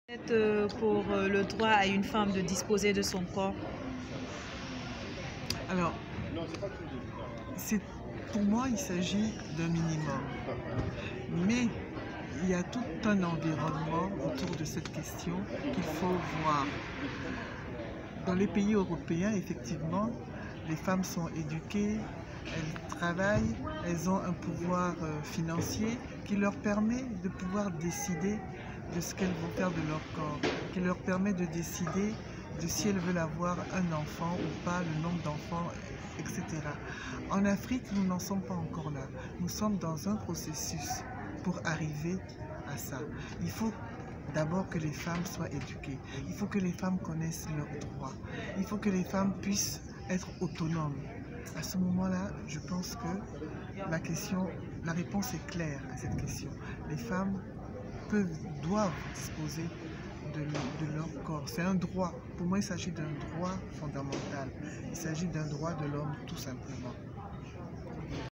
Pour le droit à une femme de disposer de son corps? Alors, pour moi, il s'agit d'un minimum. Mais il y a tout un environnement autour de cette question qu'il faut voir. Dans les pays européens, effectivement, les femmes sont éduquées, elles travaillent, elles ont un pouvoir financier qui leur permet de pouvoir décider de ce qu'elles vont faire de leur corps, qui leur permet de décider de si elles veulent avoir un enfant ou pas, le nombre d'enfants, etc. En Afrique, nous n'en sommes pas encore là. Nous sommes dans un processus pour arriver à ça. Il faut d'abord que les femmes soient éduquées. Il faut que les femmes connaissent leurs droits. Il faut que les femmes puissent être autonomes. À ce moment-là, je pense que la réponse est claire à cette question. Les femmes doivent disposer de leur corps. C'est un droit. Pour moi, il s'agit d'un droit fondamental. Il s'agit d'un droit de l'homme, tout simplement.